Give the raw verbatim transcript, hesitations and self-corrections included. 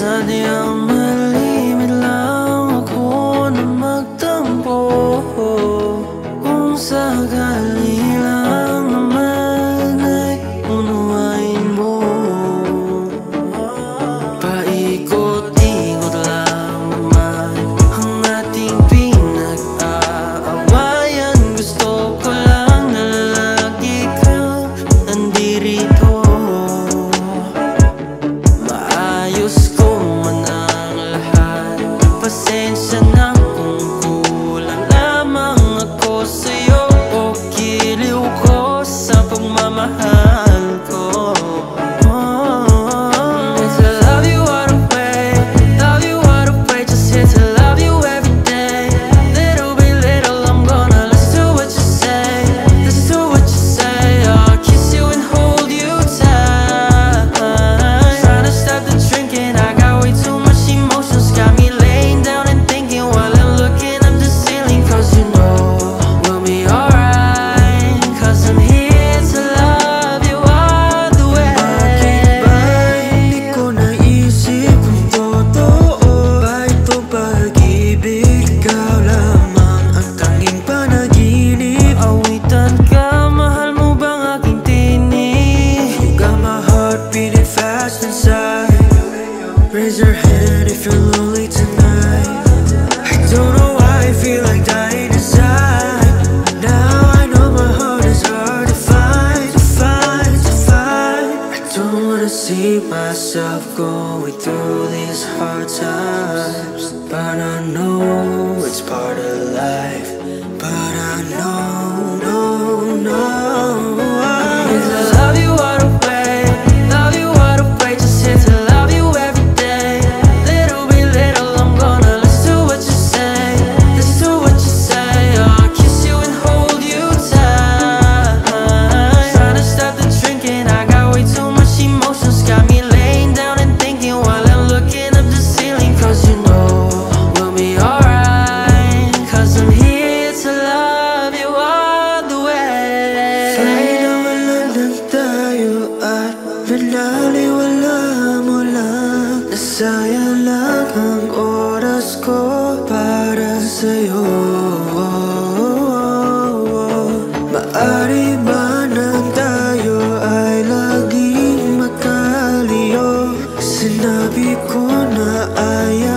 Sadyang malimit lang ako na magtampo. Kung sakali lang naman ay unawain mo. Paikot-ikot lang naman ang ating pinag-aawayan. Gusto ko lang na lagi kang nandirito. Maayos ko man ang lahat, pasensya na kung kulang lamang ako sa'yo o giliw ko sa pagmamahal ko. Raise your hand if you're lonely tonight. I don't know why I feel like dying inside. Now I know my heart is hard to find, to find, to find. I don't wanna see myself going through these hard times, but I know it's part of life. But I know, no, no, because I love you all the way, love you all the way, just here to love you every day. Little by little I'm gonna listen to what you say, listen to what you say. I'll kiss you and hold you tight. Trying to stop the drinking, I got way too much emotions. Got me laying down and thinking while I'm looking up the ceiling. Cause you know we'll be alright, cause I'm here to love you all the way. Kahit na wala lang tayo at pinaliwala mo lang, nasayang lang ang oras ko para sa'yo. Maari ba nang tayo ay laging magkaliyo? Sinabi ko na ayaw